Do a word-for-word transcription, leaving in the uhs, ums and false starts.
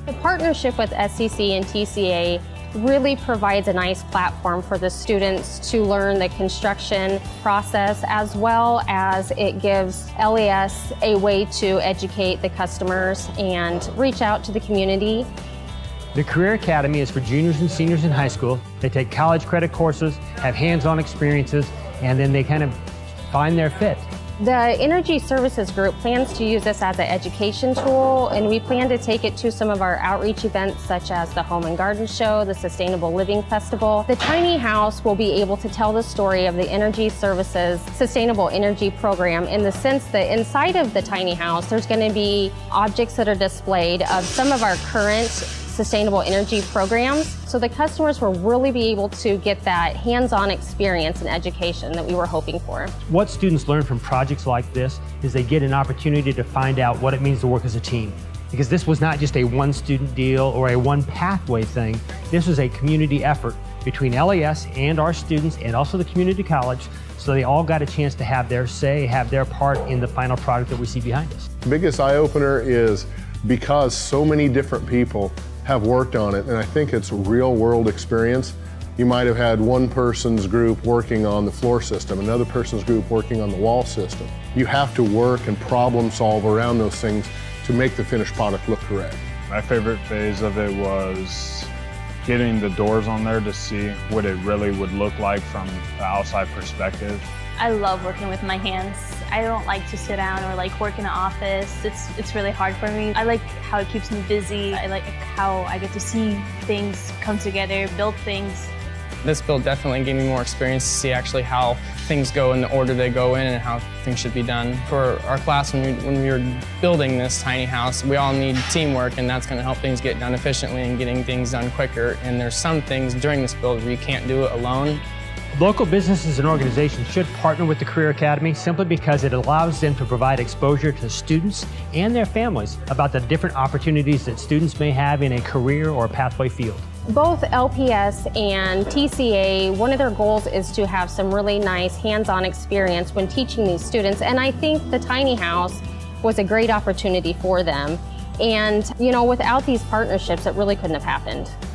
The partnership with S C C and T C A really provides a nice platform for the students to learn the construction process, as well as it gives L A S a way to educate the customers and reach out to the community. The Career Academy is for juniors and seniors in high school. They take college credit courses, have hands-on experiences, and then they kind of find their fit. The Energy Services Group plans to use this as an education tool, and we plan to take it to some of our outreach events such as the Home and Garden Show, the Sustainable Living Festival. The tiny house will be able to tell the story of the Energy Services Sustainable Energy Program, in the sense that inside of the tiny house there's going to be objects that are displayed of some of our current sustainable energy programs, so the customers will really be able to get that hands-on experience and education that we were hoping for. What students learn from projects like this is they get an opportunity to find out what it means to work as a team. Because this was not just a one student deal or a one pathway thing, this was a community effort between L A S and our students and also the community college, so they all got a chance to have their say, have their part in the final product that we see behind us. The biggest eye-opener is because so many different people have worked on it, and I think it's a real-world experience. You might have had one person's group working on the floor system, another person's group working on the wall system. You have to work and problem solve around those things to make the finished product look correct. My favorite phase of it was getting the doors on there to see what it really would look like from the outside perspective. I love working with my hands. I don't like to sit down or like work in an office. It's, it's really hard for me. I like how it keeps me busy. I like how I get to see things come together, build things. This build definitely gave me more experience to see actually how things go in the order they go in and how things should be done. For our class, when we, when we were building this tiny house, we all need teamwork, and that's going to help things get done efficiently and getting things done quicker. And there's some things during this build where you can't do it alone. Local businesses and organizations should partner with the Career Academy simply because it allows them to provide exposure to students and their families about the different opportunities that students may have in a career or pathway field. Both L P S and T C A, one of their goals is to have some really nice hands-on experience when teaching these students, and I think the tiny house was a great opportunity for them. And, you know, without these partnerships, it really couldn't have happened.